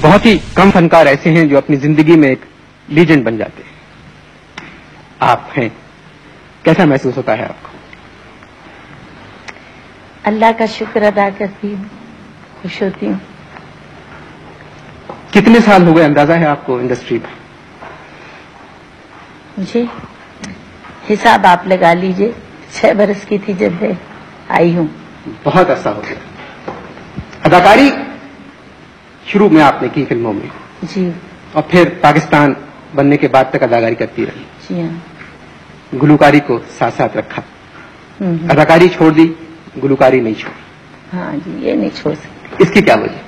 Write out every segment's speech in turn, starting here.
بہت ہی کم فنکار ایسے ہیں جو اپنی زندگی میں ایک لیجنڈ بن جاتے ہیں، آپ ہیں. کیسا محسوس ہوتا ہے آپ کو؟ اللہ کا شکر ادا کرتی ہوں، خوش ہوتی ہوں. کتنے سال ہو گئے اندازہ ہے آپ کو انڈسٹری میں؟ مجھے حساب آپ لگا لیجئے، 6 برس کی تھی جب میں آئی ہوں. بہت عرصہ ہو گیا. اداکاری شروع میں آپ نے کی فلموں میں، جی، اور پھر پاکستان بننے کے بعد تک اداکاری کرتی رہی. جی ہاں. گلوکاری کو ساتھ ساتھ رکھا. اداکاری چھوڑ دی، گلوکاری نہیں چھوڑی. ہاں جی، یہ نہیں چھوڑ سکتی. اس کی کیا وجہ؟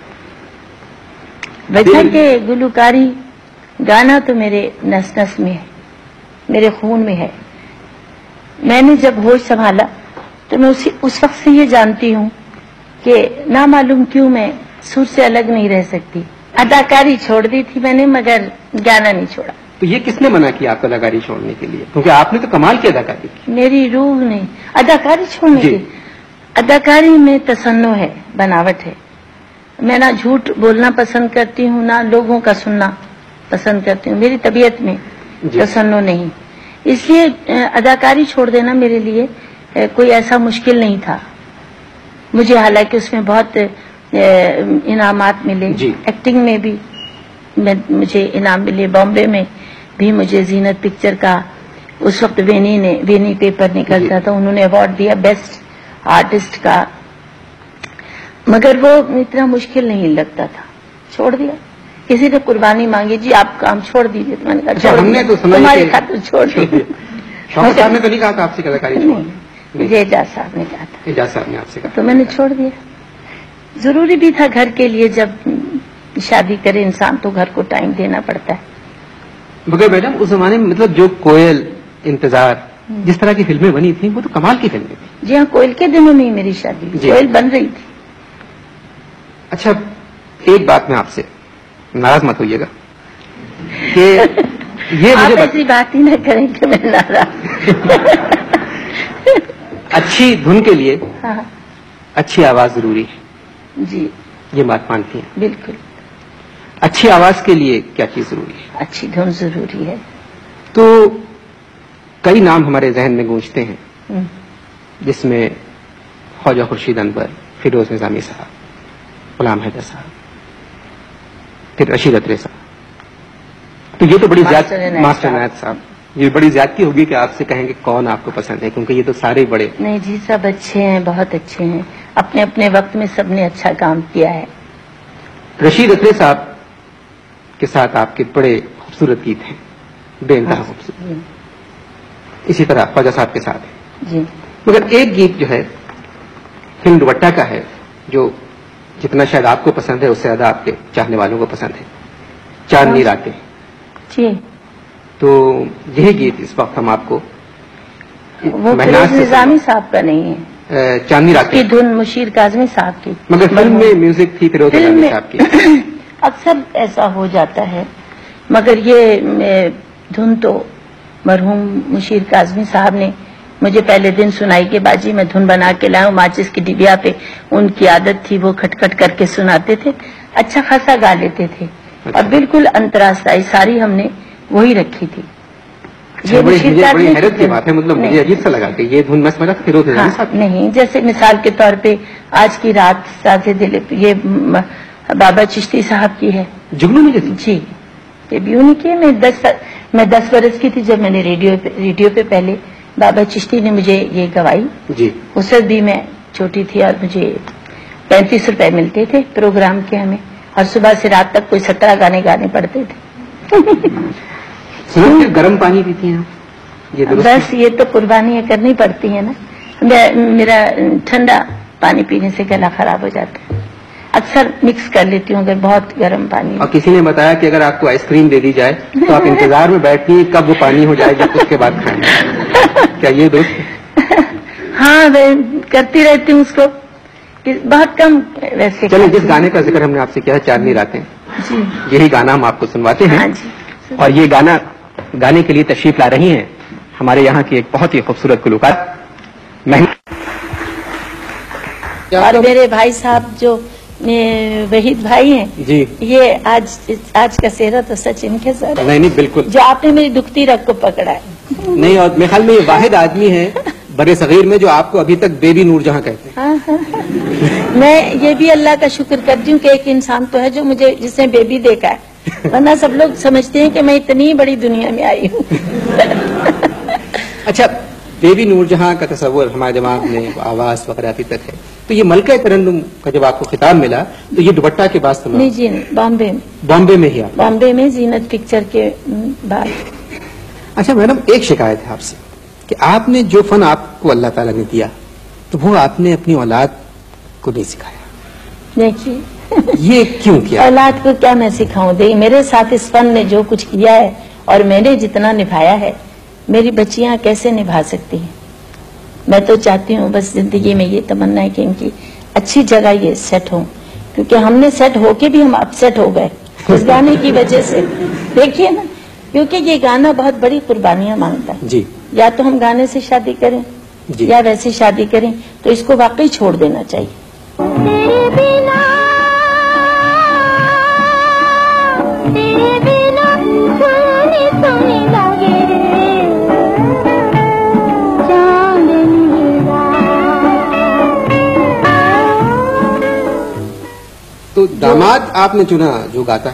وجہ کہ گلوکاری، گانا تو میرے نس نس میں ہے، میرے خون میں ہے. میں نے جب ہوش سنبھالا تو میں اس وقت سے یہ جانتی ہوں کہ نہ معلوم کیوں میں سر سے الگ نہیں رہ سکتی. اداکاری چھوڑ دی تھی میں نے، مگر گانا نہیں چھوڑا. تو یہ کس نے منع کیا آپ کو اداکاری چھوڑنے کے لیے؟ کیونکہ آپ نے تو کمال کی اداکاری کی. میری روح نے اداکاری چھوڑنے کی. اداکاری میں تصنع ہے، بناوٹ ہے. میں نہ جھوٹ بولنا پسند کرتی ہوں، نہ لوگوں کا سننا پسند کرتی ہوں. میری طبیعت میں تصنع نہیں. اس لیے اداکاری چھوڑ دینا میرے لیے کوئی ایسا مشکل نہیں تھا. مجھے حالانکہ اس میں بہت انعامات ملے. ایکٹنگ میں بھی مجھے انعام ملے. بامبے میں بھی مجھے زینت پکچر کا، اس وقت وینی پیپر نکلتا تھا، انہوں نے ایوارڈ دیا بیسٹ آرٹسٹ کا. مگر وہ اتنا مشکل نہیں لگتا تھا. چھوڑ دیا. کسی نے قربانی مانگی، جی آپ کام چھوڑ دیجیے، تو میں نے کہا ہم نے تو تمہاری خاطر چھوڑ دیجیے. شوکت صاحب نے تو نہیں کہا تھا آپ سے اداکاری چھوڑ؟ مجھے اعجاز صاحب نے کہا تھا. اعجاز صاحب نے آپ سے کہا تو میں نے چھوڑ دیا. ضروری بھی تھا گھر کے لیے، جب شادی کرے انسان تو گھر کو ٹائم دینا پڑتا ہے. مگر میڈم اس زمانے میں مطلب جو کوئل، انتظار، جس طرح کی فلمیں بنی تھیں وہ تو کمال کی فلمیں تھیں. جی ہاں، کوئل کے دنوں میں ہی میری شادی ہوئی. کوئل بن رہی تھی. اچھا، ایک بات میں آپ سے، ناراض مت ہوئیے گا کہ یہ آپ ایسی بات ہی نہ کریں کہ میں ناراض. اچھی دھن کے لیے اچھی آواز ضروری ہے. جی، یہ بات مانتی ہیں؟ بالکل. اچھی آواز کے لیے کیا چیز ضروری ہے؟ اچھی دھن ضروری ہے. تو کئی نام ہمارے ذہن میں گونجتے ہیں، جس میں خواجہ خورشید انور، فیروز نظامی صاحب، غلام حیدر صاحب، پھر رشید اترے صاحب. تو یہ تو بڑی ماسٹر عنایت صاحب، یہ بڑی زیادتی ہوگی کہ آپ سے کہیں گے کون آپ کو پسند ہے، کیونکہ یہ تو سارے بڑے. نہیں جی، سب اچھے ہیں، بہت اچھے ہیں. اپنے اپنے وقت میں سب نے اچھا کام کیا ہے. رشید اترے صاحب کے ساتھ آپ کے بڑے خوبصورت گیت ہیں، بے انتہا خوبصورت. اسی طرح خواجہ صاحب کے ساتھ ہے. جی. مگر ایک گیت جو ہے فلم دوپٹہ کا ہے، جو جتنا شاید آپ کو پسند ہے اس سے زیادہ آپ کے چاہنے والوں کو پسند ہے، چاندنی راتیں. جی. تو یہی گیت اس وقت ہم آپ کو وہ فیروز نظامی صاحب کا نہیں ہے، چاندنی راتیں کی دھن مشیر کاظمی صاحب کی. مگر فلم میں میوزک تھی فیروز نظامی صاحب کی. اکثر ایسا ہو جاتا ہے، مگر یہ دھن تو مرحوم مشیر کاظمی صاحب نے مجھے پہلے دن سنائی کہ باجی میں دھن بنا کے لاؤں. ماچس کی ڈبیا پہ ان کی عادت تھی، وہ کھٹ کھٹ کر کے سناتے تھے. اچھا خاصا گا لیتے تھے، اور بالکل انتراستائی ساری ہم نے وہی رکھی تھی. یہ بڑی حیرت کی بات ہے، مطلب مجھے عجیب سا لگا کہ یہ دھن میں سمجھا فیروز نظامی صاحب نہیں. جیسے مثال کے طور پہ آج کی رات ساز دل، یہ بابا چشتی صاحب کی ہے، جگنو میں. جی، یہ بھی انہیں کی. میں 10 برس کی تھی جب میں نے ریڈیو پہ پہلے بابا چشتی نے مجھے یہ گوائی. جی. اس وقت بھی میں چھوٹی تھی اور مجھے 35 روپے ملتے تھے پروگرام کے ہمیں، اور صبح سے رات تک کوئی 17 گانے گانے پڑتے تھے. گرم پانی پیتی ہیں یہ بس یہ تو قربانیاں کرنی پڑتی ہیں نا. میرا ٹھنڈا پانی پینے سے گلا خراب ہو جاتا ہے. اکثر مکس کر لیتی ہوں اگر بہت گرم پانی. اور کسی نے بتایا کہ اگر آپ کو آئس کریم دے دی جائے تو آپ انتظار میں بیٹھتی کب وہ پانی ہو جائے جب اس کے بعد کھائیں. کیا یہ درست؟ ہاں، میں کرتی رہتی ہوں اس کو، بہت کم ویسے. چلیں، جس گانے کا ذکر ہم نے آپ سے کیا ہے، چاندنی راتیں، جی، یہی گانا ہم آپ کو سنواتے ہیں. جی. اور یہ گانا گانے کے لیے تشریف لا رہی ہیں ہمارے یہاں کی ایک بہت ہی خوبصورت گلوکار. اور میرے بھائی صاحب جو वहीद भाई हैं जी। ये आज का सेहरा तो सच इनके सर है, नहीं बिल्कुल, जो आपने मेरी दुखती रग को पकड़ा है। नहीं, और मेरे ख्याल में ये वाहिद आदमी है बड़े सगीर में जो आपको अभी तक बेबी नूरजहां कहते हैं। हाँ। मैं ये भी अल्लाह का शुक्र करती हूँ कि एक इंसान तो है जो मुझे जिसने बेबी देखा है, वरना सब लोग समझते हैं कि मैं इतनी बड़ी दुनिया में आई हूँ। अच्छा, बेबी नूरजहां का तस्वुर हमारे दिमाग में आवाज वगैरह अभी तक है, तो ये मलका तरन्नुम का जब आपको खिताब मिला तो ये दुपट्टा के बाद सुना? नहीं जी, बॉम्बे में। बॉम्बे में ही आप? बॉम्बे में जीनत पिक्चर के बाद। अच्छा मैडम, एक शिकायत है आपसे कि आपने जो फन आपको अल्लाह ताला ने दिया तो वो आपने अपनी औलाद को नहीं सिखाया। देखिए ये क्यों किया? औलाद को क्या मैं सिखाऊं? देखिए मेरे साथ इस फन ने जो कुछ किया है और मैंने जितना निभाया है, मेरी बच्चियां कैसे निभा सकती हैं? मैं तो चाहती हूँ बस जिंदगी में ये तमन्ना है कि इनकी अच्छी जगह ये सेट हो, क्योंकि हमने सेट होके भी हम अपसेट हो गए इस गाने की वजह से। देखिए ना, क्योंकि ये गाना बहुत बड़ी कुर्बानियां मांगता है जी। या तो हम गाने से शादी करें जी। या वैसे शादी करें, तो इसको वाकई छोड़ देना चाहिए। तो दामाद आपने चुना जो गाता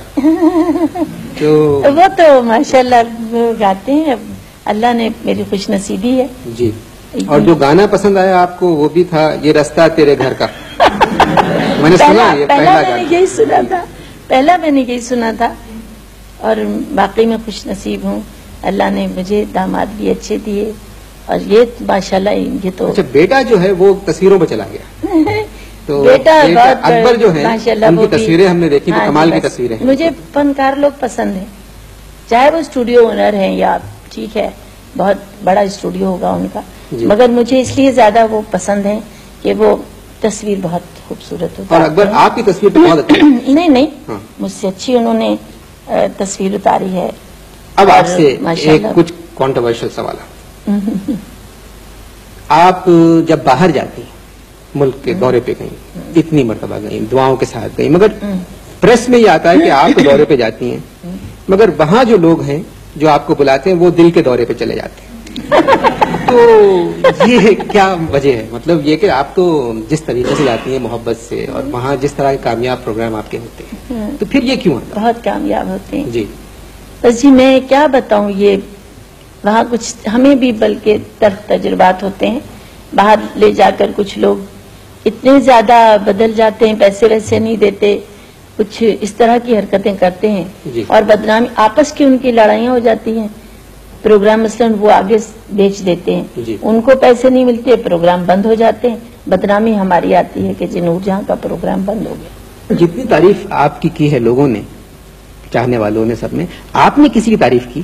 तो वो तो माशाल्लाह वो गाते हैं, अल्लाह ने मेरी खुशनसीबी है जी। और जो गाना पसंद आया आपको वो भी था, ये रास्ता तेरे घर का। मैंने सुना, ये पहला मैंने यही सुना था, पहला मैंने यही सुना था। और वाकई में खुशनसीब हूँ, अल्लाह ने मुझे दामाद भी अच्छे दिए। और ये माशाल्लाह ये तो अच्छा, बेटा जो है वो तस्वीरों में चला गया। तो बेटा अकबर जो है माशाल्लाह उनकी वो भी- तस्वीरें हमने देखी, तो हाँ कमाल जी, की बस तस्वीरें हैं। मुझे फनकार लोग पसंद हैं, चाहे वो स्टूडियो ओनर हैं या ठीक है बहुत बड़ा स्टूडियो होगा उनका, जी। मगर मुझे इसलिए ज्यादा वो पसंद है कि वो तस्वीर बहुत खूबसूरत होती और है। अकबर आपकी तस्वीर तो बहुत अच्छी है। नहीं हाँ। मुझसे अच्छी उन्होंने तस्वीर उतारी है। अब और आपसे माशाल्लाह- एक कुछ कॉन्ट्रोवर्शियल सवाल है। आप जब बाहर जाती हैं, मुल्क के दौरे पे गई, इतनी मरतबा गई, दुआओं के साथ गई, मगर प्रेस में ये आता है कि आप तो दौरे पे जाती हैं, मगर वहां जो लोग हैं जो आपको बुलाते हैं वो दिल के दौरे पे चले जाते हैं। तो ये क्या वजह है? मतलब ये कि आप तो जिस तरीके से जाती हैं मोहब्बत से, और वहाँ जिस तरह के कामयाब प्रोग्राम आपके होते हैं, तो फिर ये क्यों आता बहुत कामयाब होते हैं है? जी बस जी, मैं क्या बताऊं, ये वहाँ कुछ हमें भी बल्कि तल्ख तजुर्बात होते हैं। बाहर ले जाकर कुछ लोग इतने ज्यादा बदल जाते हैं, पैसे वैसे नहीं देते, कुछ इस तरह की हरकतें करते जी। हैं और बदनामी, आपस की उनकी लड़ाइयाँ हो जाती हैं। प्रोग्राम मसलन वो आगे बेच देते जी। हैं, उनको पैसे नहीं मिलते, प्रोग्राम बंद हो जाते हैं, बदनामी हमारी आती है कि जी नूरजहां का प्रोग्राम बंद हो गया। जितनी तारीफ आपकी की है लोगों ने, चाहने वालों ने, सबने, आपने किसी की तारीफ की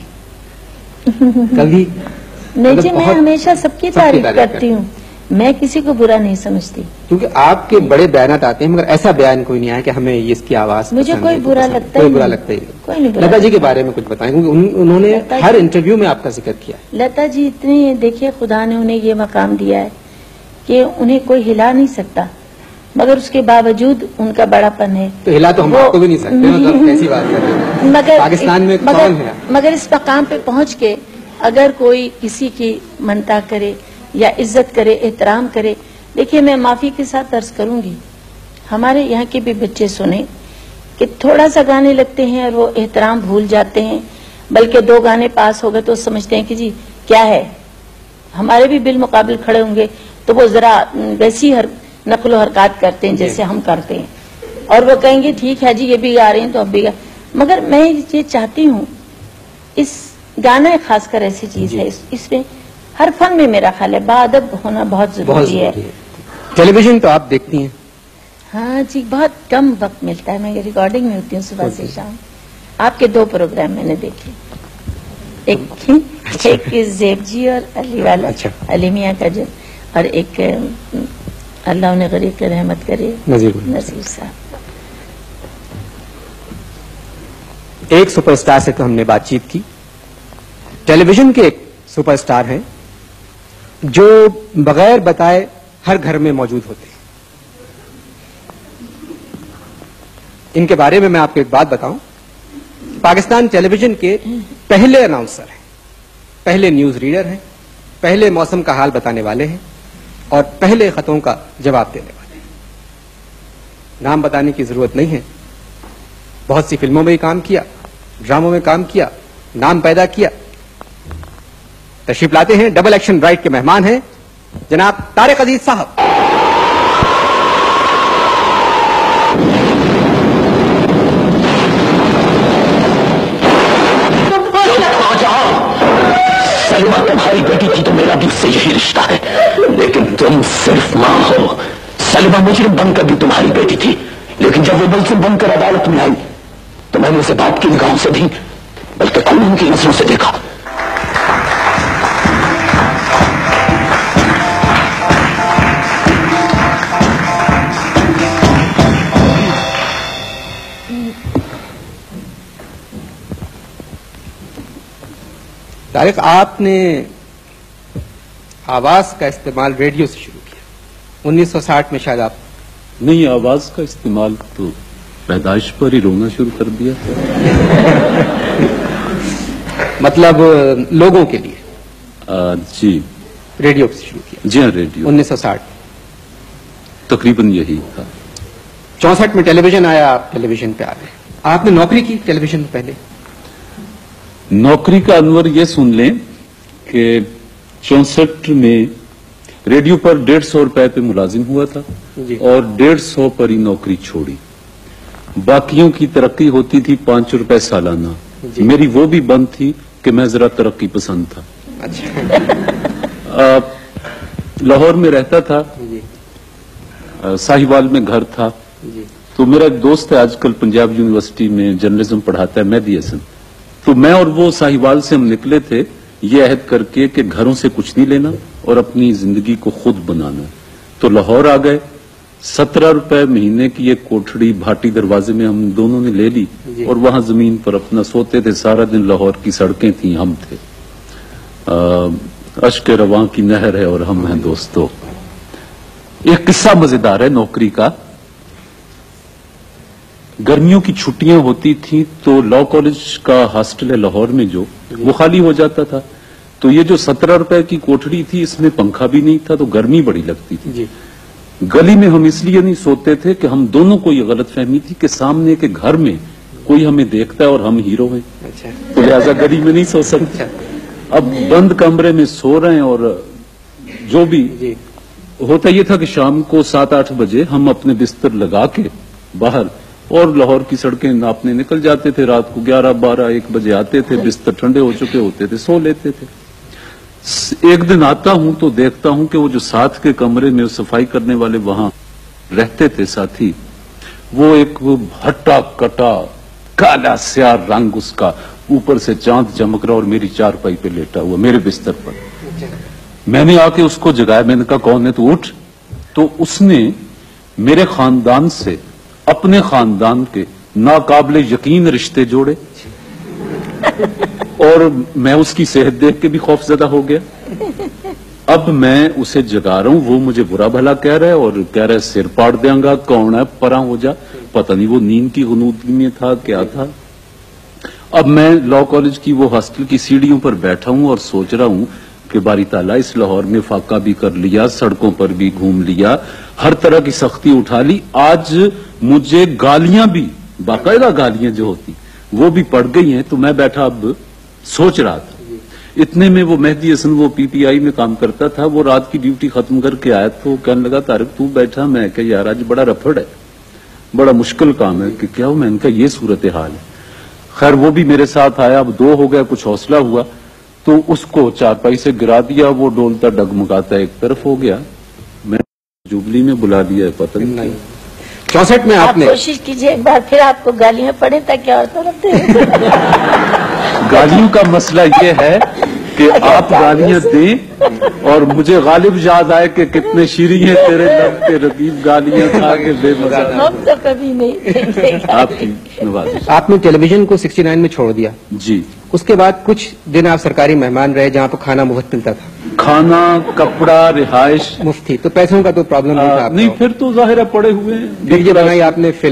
कभी? नहीं जी, मतलब मैं बहुत हमेशा सबकी तारीफ करती हूँ, मैं किसी को बुरा नहीं समझती। क्योंकि आपके बड़े बयानात आते हैं, मगर ऐसा बयान कोई नहीं आया कि हमें इसकी आवाज मुझे पसंद कोई है, बुरा पसंद है। लगता कोई ही बुरा नहीं। लगता ही कोई नहीं नहीं। बुरा लता जी के लगता। बारे में कुछ बताएं, क्योंकि उन्होंने लता हर जी- इंटरव्यू में आपका जिक्र किया है। लता जी इतनी, देखिए खुदा ने उन्हें ये मकाम दिया है कि उन्हें कोई हिला नहीं सकता, मगर उसके बावजूद उनका बड़ापन है। तो हिला तो हम वो- आपको भी नहीं सकते, मतलब कैसी बात कर रहे हैं? मगर पाकिस्तान में कौन है? मगर इस मकाम पे पहुंच के अगर कोई किसी की मनता करे या इज्जत करे, एहतराम करे, देखिए मैं माफी के साथ अर्ज करूंगी, हमारे यहाँ के भी बच्चे सुने कि थोड़ा सा गाने लगते हैं और वो एहतराम भूल जाते हैं, बल्कि 2 गाने पास हो गए तो समझते हैं कि जी क्या है, हमारे भी बिल मुकाबिल खड़े होंगे तो वो जरा वैसी नकलो हरकत करते हैं जैसे हम करते हैं, और वो कहेंगे ठीक है जी ये भी गा रहे हैं तो अब भी गा। मगर मैं ये चाहती हूँ, इस गाना खासकर ऐसी चीज है, इसमें हर फन में मेरा ख्याल है बाअदब होना बहुत जरूरी है। टेलीविजन तो आप देखती हैं? हाँ जी, बहुत कम वक्त मिलता है, मैं रिकॉर्डिंग में होती हूँ सुबह से शाम। आपके 2 प्रोग्राम मैंने देखे, एक ज़ेब जी और अली वाला, अच्छा। अली मियाँ का जो, और एक अल्लाह उन्हें गरीब के रहमत करे, नजीर साहब। एक सुपरस्टार से तो हमने बातचीत की, टेलीविजन के एक सुपरस्टार हैं जो बगैर बताए हर घर में मौजूद होते हैं। ان کے بارے میں آپ کو ایک بات بتاؤں. پاکستان ٹیلی ویژن کے پہلے اناؤنسر ہیں, پہلے نیوز ریڈر ہیں, پہلے موسم کا حال بتانے والے ہیں اور پہلے خطوں کا جواب دینے والے ہیں. نام بتانے کی ضرورت نہیں ہے. بہت سی فلموں میں کام کیا, ڈراموں میں کام کیا, نام پیدا کیا. تشریف لاتے ہیں ڈبل ایکشن رائٹ کے مہمان ہیں جناب طارق عزیز صاحب. سلما تمہاری بیٹی تھی تو میرا بھی اس سے یہی رشتہ ہے, لیکن تم صرف ماں ہو. سلما مجرم بن کر بھی تمہاری بیٹی تھی, لیکن جب وہ ملزم بن کر عدالت میں آئی تو میں نے اسے باپ کی نگاہوں سے نہیں بلکہ قانون کی نظروں سے دیکھا. طارق, آپ نے آواز کا استعمال ریڈیو سے شروع کیا 1960 میں شاید. آپ نہیں, آواز کا استعمال تو پیدائش پر ہی رونا شروع کر دیا. مطلب لوگوں کے لیے؟ جی, ریڈیو سے شروع کیا. جی ہاں, ریڈیو 1960 تقریباً یہی تھا. 64 میں ٹیلی ویژن آیا, آپ ٹیلی ویژن پہ آ گئے. آپ نے نوکری کی ٹیلی ویژن میں پہلے؟ نوکری کا انور یہ سن لیں کہ 64 میں ریڈیو پر 150 روپے پہ ملازم ہوا تھا اور 150 پر ہی نوکری چھوڑی. باقیوں کی ترقی ہوتی تھی 5 روپے سالانہ, میری وہ بھی بند تھی کہ میں ذرا ترقی پسند تھا. لاہور میں رہتا تھا, ساہیوال میں گھر تھا. تو میرا ایک دوست ہے آج کل پنجاب یونیورسٹی میں جرنلزم پڑھاتا ہے, مہدی حسن. تو میں اور وہ ساہیوال سے ہم نکلے تھے یہ عہد کر کے کہ گھروں سے کچھ نہیں لینا اور اپنی زندگی کو خود بنانا. تو لاہور آ گئے. 17 روپے مہینے کی ایک کوٹھڑی بھاٹی دروازے میں ہم دونوں نے لے لی اور وہاں زمین پر اپنا سوتے تھے. سارا دن لاہور کی سڑکیں تھیں, ہم تھے. اشک رواں کی نہر ہے اور ہم ہیں دوستو. ایک قصہ مزیدار ہے نوکری کا. گرمیوں کی چھٹیاں ہوتی تھیں تو لا کالج کا ہاسٹل ہے لاہور میں جو, وہ خالی ہو جاتا تھا. تو یہ جو 17 روپے کی کوٹھڑی تھی اس میں پنکھا بھی نہیں تھا تو گرمی بڑی لگتی تھی. گلی میں ہم اس لیے نہیں سوتے تھے کہ ہم دونوں کو یہ غلط فہمی تھی کہ سامنے کے گھر میں کوئی ہمیں دیکھتا ہے اور ہم ہیرو ہیں, تو لہذا گلی میں نہیں سو سکتے. اب بند کمرے میں سو رہے ہیں اور جو بھی ہوتا یہ تھا کہ شام کو 7-8 بجے ہم اپنے بستر لگا کے باہر اور لاہور کی سڑکیں ناپنے نکل جاتے تھے. رات کو 11-12-1 بجے آتے تھے, بستر ٹھنڈے ہو چکے ہوتے تھے, سو لیتے تھے. ایک دن آتا ہوں تو دیکھتا ہوں کہ وہ جو ساتھ کے کمرے میں صفائی کرنے والے وہاں رہتے تھے ساتھی, وہ ایک ہٹا کٹا کالا سیاہ رنگ اس کا, اوپر سے چاند چمک رہا اور میری چارپائی پہ لیٹا ہوا میرے بستر پر. میں نے آ کے اس کو جگایا, میں نے کہا کون ہے تو اٹھ. تو اس نے میرے خاندان سے اپنے خاندان کے ناقابل یقین رشتے جوڑے اور میں اس کی صحت دیکھ کے بھی خوف زدہ ہو گیا. اب میں اسے جگا رہا ہوں, وہ مجھے برا بھلا کہہ رہا ہے اور کہہ رہا ہے سر پاڑ دیں گا, کون ہے, پراں ہو جا. پتہ نہیں وہ نیند کی غنودگی میں تھا کیا تھا. اب میں لا کالج کی وہ ہاسٹل کی سیڑھیوں پر بیٹھا ہوں اور سوچ رہا ہوں کہ باری تعالیٰ اس لاہور میں فاقہ بھی کر لیا, سڑکوں پر بھی گھوم لیا, ہر طرح کی سختی اٹھا لی. آج مجھے گالیاں بھی, باقاعدہ گالیاں جو ہوتی وہ بھی پڑ گئی ہیں. تو میں بیٹھا اب سوچ رہا تھا. اتنے میں وہ مہدی حسن, وہ پی ٹی آئی میں کام کرتا تھا, وہ رات کی ڈیوٹی ختم کر کے آیا تو کہنے لگا طارق تو بیٹھا. میں کہ یار آج بڑا رفڑ ہے, بڑا مشکل کام ہے. کہ کیا ہو؟ میں نے کہا یہ صورتحال ہے. خیر وہ بھی میرے ساتھ آیا, اب 2 ہو گیا, کچھ حوصلہ ہوا تو اس کو چارپائی سے گرا دیا. وہ ڈولتا ڈگمگاتا ایک طرف ہو گیا. میں جوبلی میں بلا دیا ہے, پتہ نہیں. 64 میں آپ نے کوشش کیجیے ایک بار پھر آپ کو گالیاں پڑے تاکہ اور طرف دیں. گالیوں کا مسئلہ یہ ہے کہ آپ گالیاں دیں اور مجھے غالب یاد آئے کہ کتنے شیریں ہیں تیرے لب کے رقیب, گالیاں کھا کے بے مزہ. ہم تو کبھی نہیں. آپ کی نوازش. آپ نے ٹیلی ویژن کو 69 میں چھوڑ دیا. جی. اس کے بعد کچھ دن آپ سرکاری مہمان رہے جہاں پہ کھانا مفت ملتا تھا. کھانا, کپڑا, رہائش مفتی. تو پیسوں کا تو پرابلم نہیں تھا. نہیں, پھر تو ظاہر ہے پڑے ہوئے ہیں. پھر یہ بنائی آپ نے فلم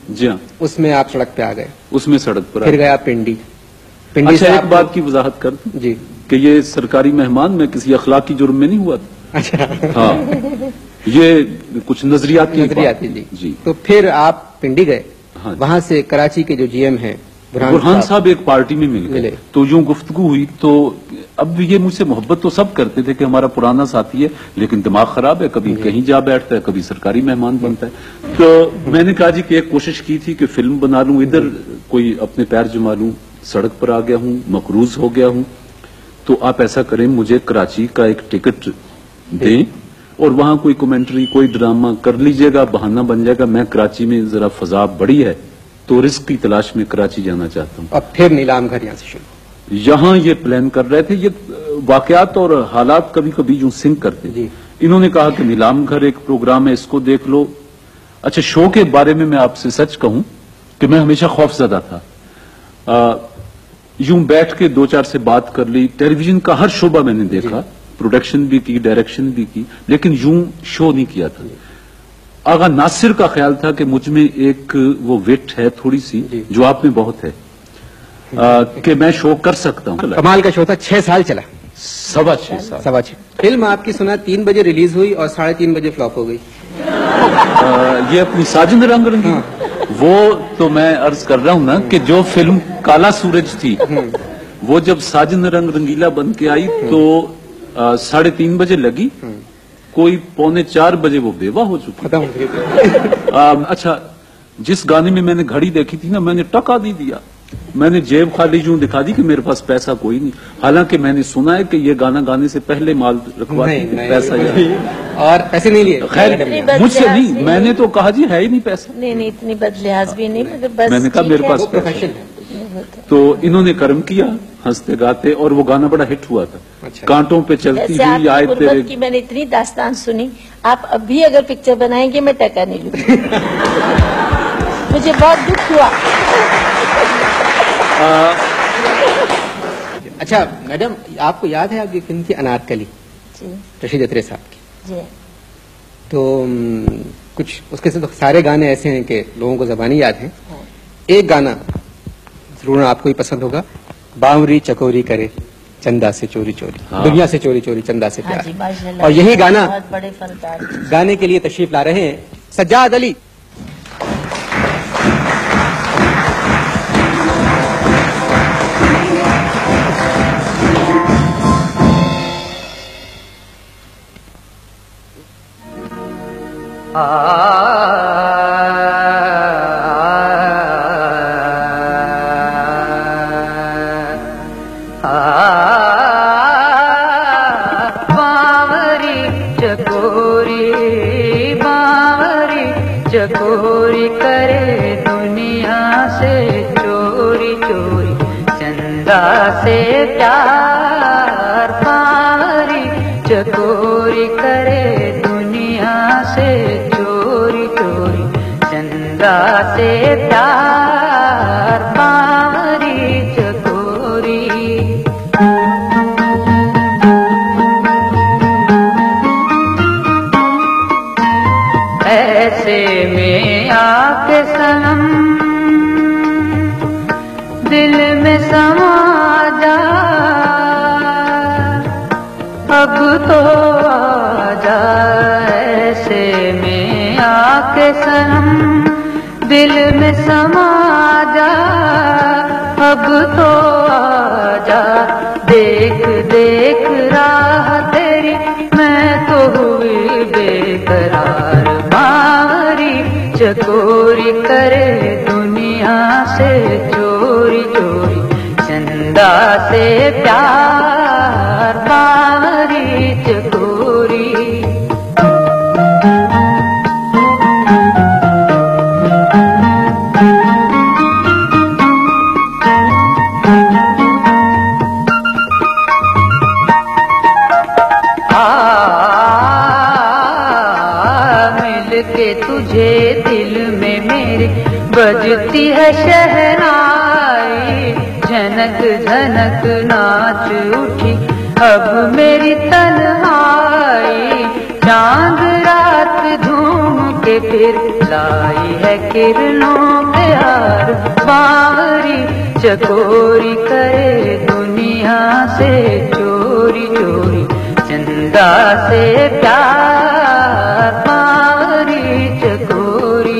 जी हाँ, उसमें आप सड़क पे आ गए, उसमें सड़क पर फिर गया पिंडी। पिंडी अच्छा, से एक आप- बात की वजाहत कर दूं जी, कि ये सरकारी मेहमान में किसी अखलाकी जुर्म में नहीं हुआ था। अच्छा, हाँ, ये कुछ नजरियाती नजरियाती बात। जी। जी, तो फिर आप पिंडी गए, हाँ। वहां से कराची के जो जीएम हैं बुरहान साहब एक पार्टी में मिल मिले। गए, तो यूं गुफ्तगू हुई। तो अब ये मुझसे मोहब्बत तो सब करते थे कि हमारा पुराना साथी है, लेकिन दिमाग खराब है, कभी कहीं जा बैठता है, कभी सरकारी मेहमान बनता है। तो मैंने कहा जी कि एक कोशिश की थी कि फिल्म बना लूं, इधर कोई अपने पैर जमा लूं, सड़क पर आ गया हूं, मकरूज हो गया हूं, तो आप ऐसा करें, मुझे कराची का एक टिकट दें और वहां कोई कमेंट्री, कोई ड्रामा कर लीजिएगा, बहाना बन जाएगा। मैं कराची में जरा फजा बड़ी है, तो रिस्क की तलाश में कराची जाना चाहता हूं। और फिर नीलाम घर यहाँ से शुरू। यहां ये प्लान कर रहे थे। ये वाकयात और हालात कभी कभी यूं सिंक करते जी। इन्होंने कहा कि नीलाम घर एक प्रोग्राम है, इसको देख लो। अच्छा, शो के बारे में मैं आपसे सच कहूं कि मैं हमेशा खौफजदा था। यूं बैठ के दो चार से बात कर ली, टेलीविजन का हर शोबा मैंने देखा, प्रोडक्शन भी की, डायरेक्शन भी की, लेकिन यूं शो नहीं किया था। आगा नासिर का ख्याल था कि मुझ में एक वो विट है थोड़ी सी, जो आप में बहुत है, कि मैं शो कर सकता हूं। कमाल का शो था, 6 साल चला, 6.25 साल। 6.25। फिल्म आपकी सुना 3 बजे रिलीज हुई और 3:30 बजे फ्लॉप हो गई। ये अपनी साजिद रंग रंगी, वो तो मैं अर्ज कर रहा हूं ना कि जो फिल्म काला सूरज थी, वो जब साजिद रंग रंगीला बन के आई तो 3:30 बजे लगी, कोई 3:45 बजे वो बेवा हो चुकी। खत्म हो गई। अच्छा, जिस गाने में मैंने घड़ी देखी थी ना, मैंने टका नहीं दिया, मैंने जेब खाली यूं दिखा दी कि मेरे पास पैसा कोई नहीं। हालांकि मैंने सुना है कि ये गाना गाने से पहले माल रखवा नहीं, पैसा और पैसे नहीं लिए। खैर इतनी बदलियाज मुझसे नहीं, नहीं। मैंने तो कहा जी है ही नहीं पैसा। नहीं, इतनी बदलिहाज भी नहीं, मगर बस मैंने कहा ठीक मेरे है। पास वो पैसा प्रोफेशन है। है। तो इन्होंने कर्म किया हंसते गाते, और वो गाना बड़ा हिट हुआ था। अच्छा। कांटों पे चलती जैसे हुई आए आपकी तेरे। गुर्बत की मैंने इतनी दास्तान सुनी, आप अभी अगर पिक्चर बनाएंगे मैं टका नहीं लूंगी। मुझे बहुत दुख हुआ। अच्छा मैडम, आपको याद है आपकी फिल्म थी अनारकली, जी रशीद अतरे साहब की? जी। तो कुछ उसके से तो सारे गाने ऐसे हैं कि लोगों को ज़बानी याद हैं। एक गाना जरूर आपको ही पसंद होगा, बावरी चकोरी करे चंदा से चोरी चोरी, हाँ। दुनिया से चोरी चोरी चंदा से हाँ जी, प्यार। माशाल्लाह। और यही गाना बहुत बड़े फनकार। गाने के लिए तशरीफ ला रहे हैं सज्जाद अली। बावरी चकोरी करे दुनिया से चोरी चोरी चंदा से प्यार। बावरी चकोरी करे दुनिया से चोरी चोरी चंदा से प्यार। बावरी चकोरी ऐसे में आके सनम दिल में समा जा, अब तो आजा। ऐसे में आके सनम दिल में समा जा, अब तो आजा। देख देख राह तेरी मैं तो हुई बेकरार। बावरी चकोरी करे दुनिया से चोरी चोरी चंदा से प्यार। बावरी चकोरी मिलके तुझे दिल में मेरे बजती है शहनाई। झनक झनक नाच उठी अब मेरी तन्हाई। चांद रात धूम के फिर लाई है किरणों प्यार बावरी चकोरी करे दुनिया से चोरी चोरी चंदा से प्यार बावरी चकोरी।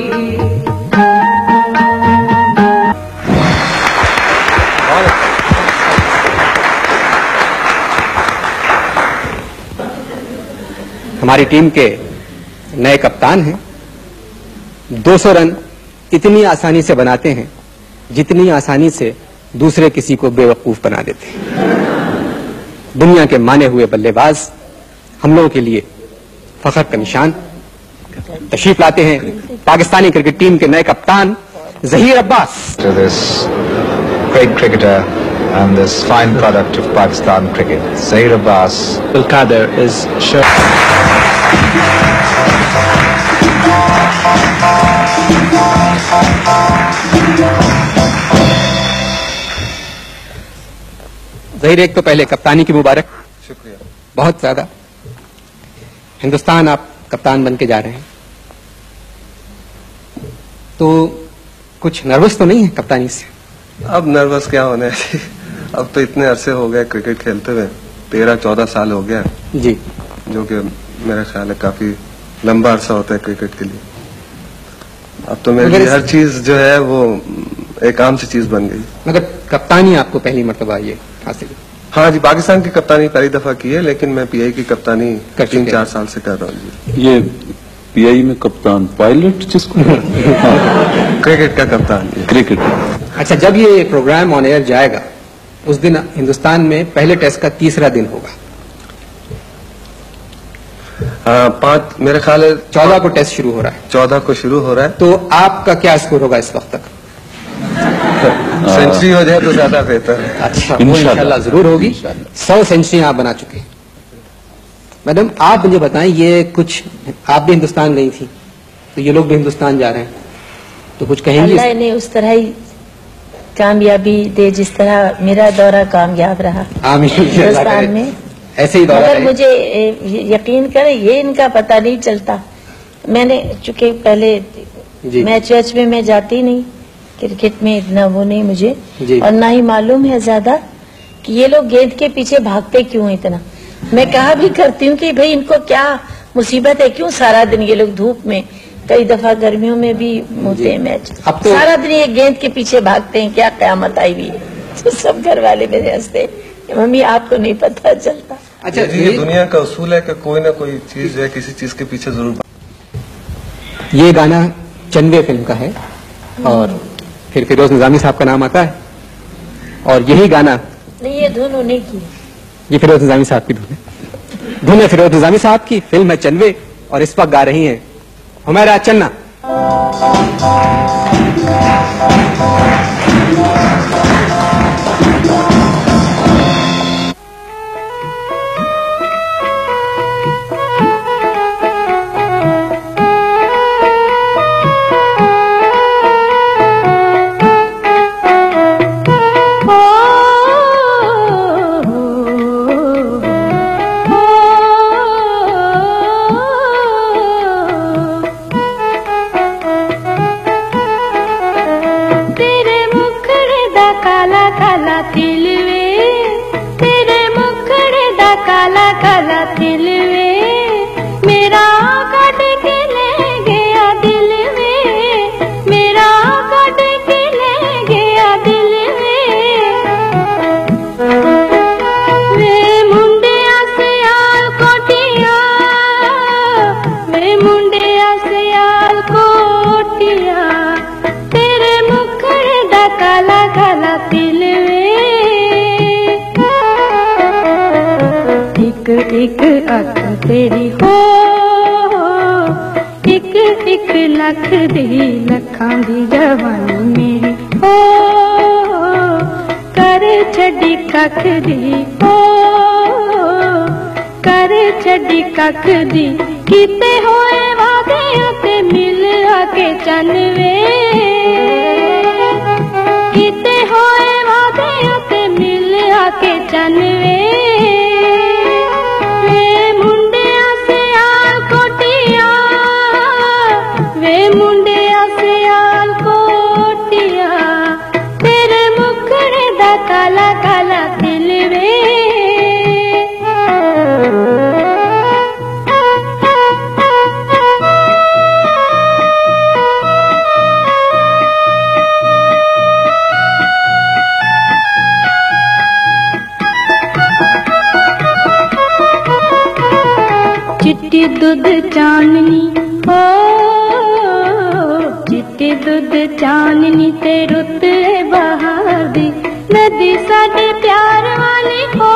हमारी टीम के नए कप्तान हैं। 200 रन इतनी आसानी से बनाते हैं जितनी आसानी से दूसरे किसी को बेवकूफ बना देते हैं। दुनिया के माने हुए बल्लेबाज, हम लोगों के लिए फख्र का निशान। तशरीफ लाते हैं पाकिस्तानी क्रिकेट टीम के नए कप्तान Zaheer Abbas. To this great cricketer and this fine product of Pakistan cricket, Zahir Abbas. Al-Qadir is sure. Zaheer, एक तो पहले कप्तानी की मुबारक। शुक्रिया। बहुत ज्यादा। हिंदुस्तान आप कप्तान बन के जा रहे हैं, तो कुछ नर्वस तो नहीं है कप्तानी से? अब नर्वस क्या होना है अब तो इतने अरसे हो गए क्रिकेट खेलते हुए, 13-14 साल हो गया जी, जो कि मेरा ख्याल है काफी लंबा अरसा होता है क्रिकेट के लिए। अब तो मेरे लिए हर चीज जो है वो एक आम सी चीज बन गई। मगर कप्तानी आपको पहली मर्तबा ये हासिल? हाँ जी, पाकिस्तान की कप्तानी पहली दफा की है, लेकिन मैं पीआई की कप्तानी 3-4 साल से कर रहा हूँ जी। ये पीआई में कप्तान पायलट जिसको क्रिकेट का कप्तान क्रिकेट। अच्छा, जब ये प्रोग्राम ऑन एयर जाएगा उस दिन हिंदुस्तान में पहले टेस्ट का तीसरा दिन होगा। मेरे ख्याल है 14 को टेस्ट शुरू हो रहा है। 14 को शुरू हो रहा है। तो आपका क्या स्कोर होगा इस वक्त तक? सेंचुरी हो जाए तो ज्यादा बेहतर है। अच्छा, वो इंशाल्लाह जरूर होगी। 100 सेंचुरियां आप बना चुके हैं। मैडम, आप मुझे बताएं, ये कुछ आप भी हिंदुस्तान गई थी, तो ये लोग भी हिंदुस्तान जा रहे हैं, तो कुछ कहेंगे? अल्लाह ने उस तरह ही कामयाबी दे जिस तरह मेरा दौरा कामयाब रहा आमीन। हिंदुस्तान में ऐसे ही दौरा मगर रहे। मुझे यकीन करें ये इनका पता नहीं चलता। मैंने चूंकि पहले जी। मैच में मैं जाती नहीं, क्रिकेट में इतना वो नहीं मुझे, जी। और ना ही मालूम है ज्यादा कि ये लोग गेंद के पीछे भागते क्यों इतना। मैं कहा भी करती हूँ कि भाई इनको क्या मुसीबत है, क्यों सारा दिन ये लोग धूप में, कई दफा गर्मियों में भी होते हैं मैच, अब तो सारा दिन ये गेंद के पीछे भागते हैं, क्या कयामत आई हुई है। तो सब घर वाले मेरे हंसते हैं, मम्मी आपको नहीं पता चलता। अच्छा, ये दुनिया का उसूल है कि कोई ना कोई चीज है किसी चीज के पीछे जरूर। ये गाना चंदे फिल्म का है और फिर फिरोज निजामी साहब का नाम आता है, और यही गाना नहीं, ये धुन उन्हीं की है। ये फिरोज निजामी साहब की धुन है फिरोज निजामी साहब की। फिल्म है चंदे और इस वक्त गा रही हैं हुमैरा चन्ना। एक अख तेरी हो एक लख दी लखां दी जवानी मेरी हो कर छड़ी कख दी हो कर छड़ी कख दी कीते होए वादे ते मिल आके चनवे कीते होए वादे ते मिल आके चनवे काला काला तिल वे। चिट्टी दूध चांदनी ओ चिट्टी दूध चांदनी ते रुत बहार दी नदी साडे प्यार वाली हो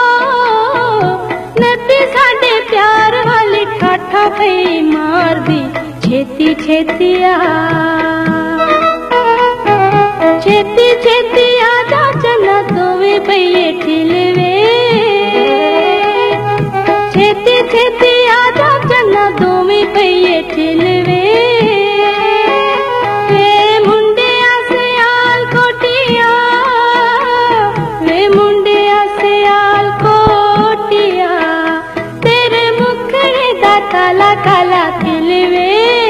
नदी साडे प्यार वाली ठाठा कई मार दी छेती छेती आ छेती छेती आ जा चला दोवे भैये ठिलवे छेती छेती आजा चला दोवे भैये ठिलवे वे मुंडिया से आल कोटिया वे मुंडिया से आल कोटिया तेरे मुखड़े दा काला काला तिलवे।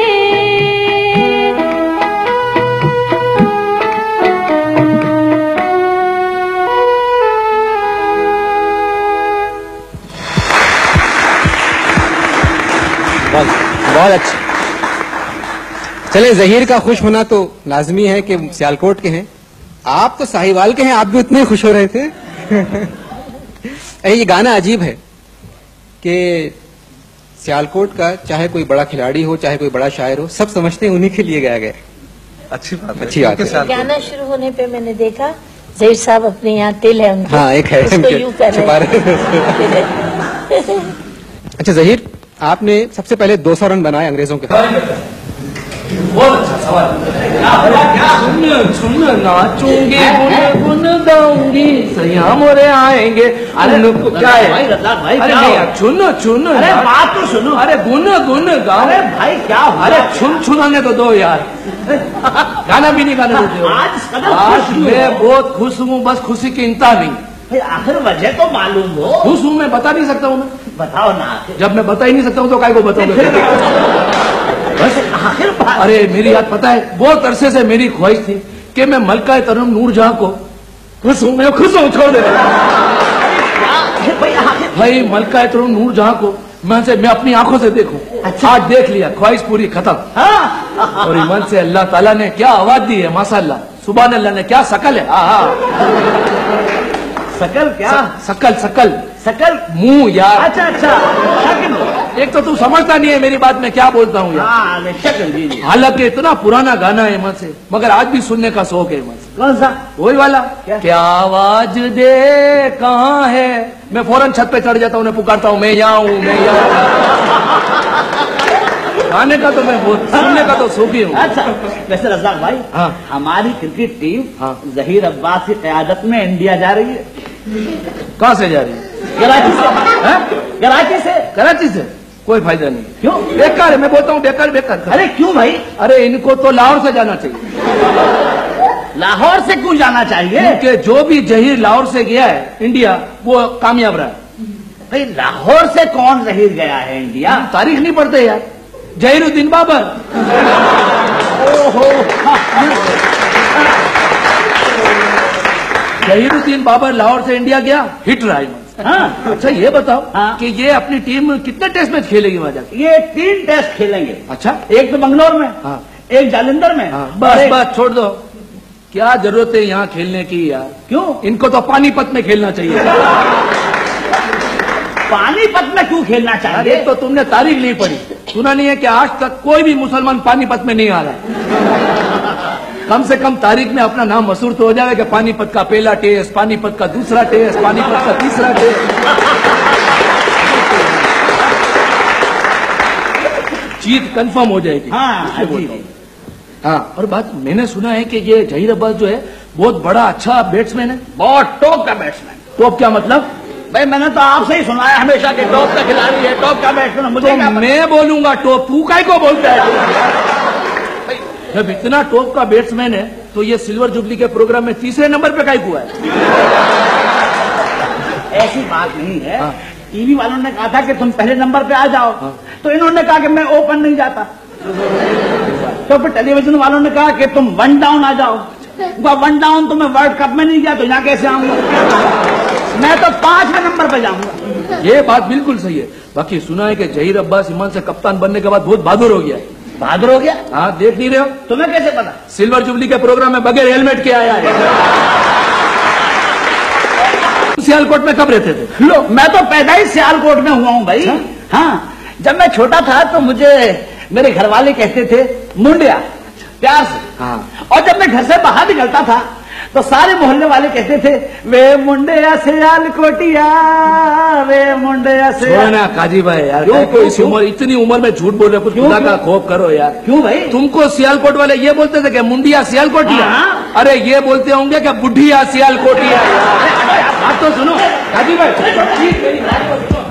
बहुत अच्छा। चले, जहीर का खुश होना तो लाजमी है कि सियालकोट के हैं, आप तो साहिवाल के हैं, आप भी उतने खुश हो रहे थे। ये गाना अजीब है कि सियालकोट का चाहे कोई बड़ा खिलाड़ी हो चाहे कोई बड़ा शायर हो, सब समझते हैं उन्हीं के लिए गाया गया। अच्छी बात है, अच्छी बात है। गाना शुरू होने पे मैंने देखा जहीर साहब अपने यहाँ तिल है उनके, हाँ एक है उसको यूं कर रहे हैं। अच्छा जहीर, आपने सबसे पहले 200 रन बनाए अंग्रेजों के खिलाफ। बहुत अच्छा सवाल। सुन नाचूंगी गुन गाऊंगी सैया मोरे आएंगे। अरे क्या है भाई रज़ाक भाई, अरे नहीं यार चुन अरे बात तो सुनो। अरे गुन गाओ। अरे भाई क्या हुआ? अरे छुनाने तो दो यार, गाना भी नहीं गाने देते हो। आज मैं बहुत खुश हूँ, बस खुशी की इंतहा नहीं। आखिर वजह तो मालूम हो। खुश हूँ मैं, बता नहीं सकता हूँ मैं। बताओ ना। जब मैं बता ही नहीं सकता हूँ तो काय को बताऊंगा? बस आखिर अरे मेरी याद पता है, बहुत अरसे से मेरी ख्वाहिश थी कि मैं मलका तरन्नुम नूरजहां को खुश हूँ, मैं खुश हूँ, छोड़ दे भाई मलका तरन्नुम नूरजहां को मैं अपनी आंखों से देखूं। अच्छा। आज देख लिया, ख्वाहिश पूरी खत्म। और ईमान से अल्लाह ताला ने क्या आवाज दी है, माशाअल्लाह, सुभान अल्लाह ने क्या शकल है। शकल क्या? शकल मुंह यार। अच्छा एक तो तू समझता नहीं है मेरी बात, मैं क्या बोलता हूँ यार। हालांकि इतना पुराना गाना है मन से, मगर आज भी सुनने का शौक है मन से। कौन सा? वही वाला क्या आवाज दे कहाँ है। मैं फौरन छत पे चढ़ जाता हूँ, उन्हें पुकारता हूँ मैं यहाँ हूँ, मैं यहाँ। गाने का तो मैं बहुत, सुनने का तो शौकी हूँ। अच्छा वैसे रज़ाक भाई, हाँ हमारी क्रिकेट टीम जहीर अब्बास की क़यादत में इंडिया जा रही है। कहाँ से जा रही है? कराची से कोई फायदा नहीं। क्यों? बेकार है, मैं बोलता हूँ बेकार। अरे क्यों भाई? अरे इनको तो लाहौर से जाना चाहिए। लाहौर से क्यों जाना चाहिए? क्योंकि जो भी जहीर लाहौर से गया है इंडिया, वो कामयाब रहा है। भाई लाहौर से कौन जहीर गया है इंडिया? तारीख नहीं पढ़ते यार। जहीरुद्दीन बाबर। ओहो जहीरुद्दीन बाबर लाहौर से इंडिया गया, हिट रहा है। हाँ। अच्छा ये बताओ कि ये अपनी टीम कितने टेस्ट मैच खेलेगी वहां जाके? ये 3 टेस्ट खेलेंगे। अच्छा, एक तो बंगलोर में, हाँ। एक जालंधर में, हाँ। बस छोड़ दो, क्या जरूरत है यहाँ खेलने की यार? क्यों? इनको तो पानीपत में खेलना चाहिए। पानीपत में क्यों खेलना चाहिए? तो तुमने तारीख नहीं पढ़ी, सुना नहीं है कि आज तक कोई भी मुसलमान पानीपत में नहीं आ रहा। कम से कम तारीख में अपना नाम मशहूर तो हो जाएगा कि पानीपत का पहला टेस्ट, पानीपत का दूसरा टेस्ट, पानीपत का तीसरा टेस्ट। जीत कंफर्म हो जाएगी। हाँ और बात मैंने सुना है कि ये जहीर अब्बास जो है बहुत बड़ा अच्छा बैट्समैन है, बहुत टॉप का बैट्समैन। टॉप क्या मतलब? भाई मैंने तो आपसे ही सुना है हमेशा कि टॉप का खिलाड़ी है, टॉप का बैट्समैन। मुझे तो मैं बोलूंगा टॉप, तू काय को बोलता है? जब इतना टॉप का बैट्समैन है तो ये सिल्वर जुबली के प्रोग्राम में तीसरे नंबर पे काय हुआ है? ऐसी बात नहीं है। हाँ। टीवी वालों ने कहा था कि तुम पहले नंबर पे आ जाओ। हाँ। तो इन्होंने कहा कि मैं ओपन नहीं जाता। तो फिर टेलीविजन वालों ने कहा कि तुम 1 डाउन आ जाओ। वन डाउन तो मैं वर्ल्ड कप में नहीं गया तो यहाँ कैसे आऊंगा? मैं तो 5वें नंबर पे जाऊंगा। ये बात बिल्कुल सही है। बाकी सुना है कि जहीर अब्बास ईमान से कप्तान बनने के बाद बहुत बहादुर हो गया। बहादुर हो गया? हाँ, देख नहीं रहे हो? तुम्हें कैसे पता? सिल्वर जुबली के प्रोग्राम में बगैर हेलमेट के आया है। सियालकोट में कब रहते थे? लो, मैं तो पैदा ही सियालकोट में हुआ हूँ भाई। हाँ, जब मैं छोटा था तो मुझे मेरे घर वाले कहते थे मुंडिया, प्यार से। हाँ। और जब मैं घर से बाहर निकलता था तो सारे मोहल्ले वाले कहते थे वे मुंडिया सियालकोटिया, वे मुंडिया से। ना काजी भाई यार, क्यों इस उम्र, इतनी उम्र में झूठ बोल रहे, कुछ खुदा का खौफ करो यार। क्यों भाई? तुमको सियालकोट वाले ये बोलते थे कि मुंडिया सियालकोटिया? हाँ। अरे ये बोलते होंगे कि बुढ़िया सियालकोटिया। बात तो सुनो काजी भाई, मेरी बात तो सुनो।